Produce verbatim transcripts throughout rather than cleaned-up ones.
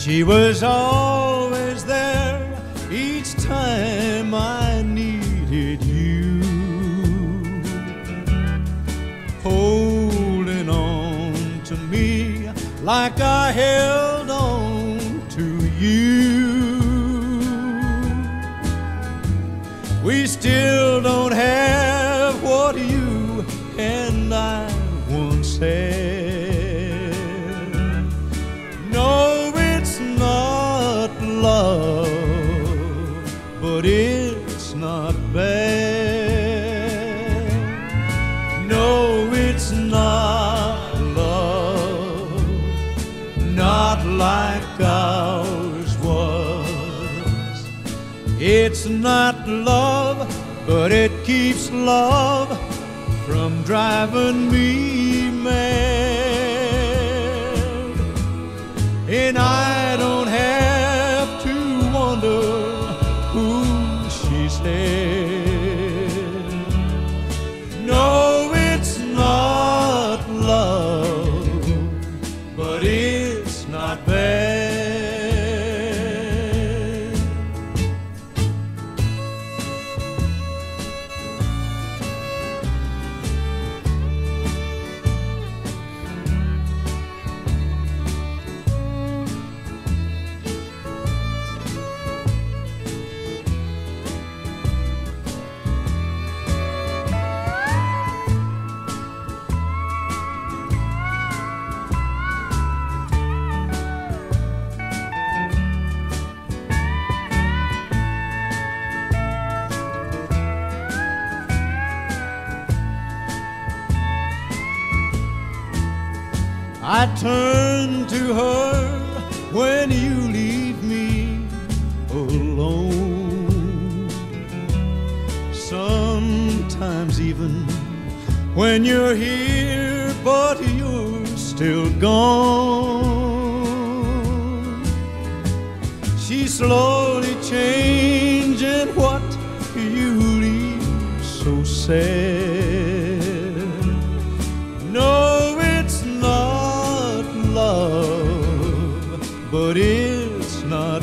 She was always there each time I needed you, holding on to me like I held on to you. We still don't have what you and I once had. No, it's not love, but it's not bad. No, it's not love, not like ours was. It's not love, but it keeps love from driving me mad. And I don't have to wonder who she's had. No, it's not love, but it's not bad. I turn to her when you leave me alone. Sometimes even when you're here, but you're still gone. She's slowly changing what you leave so sad. No, it's not love, but it's not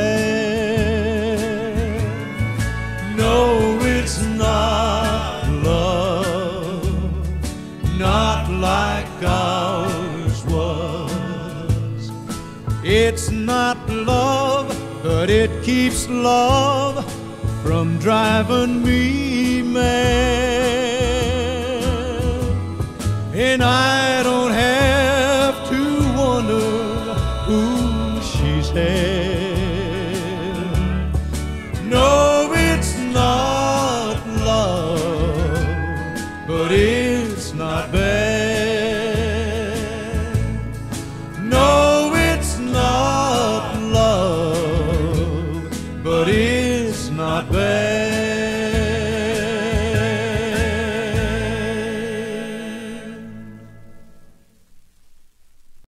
bad. No, it's not love, not like ours was. It's not love, but it keeps love from driving me mad. And I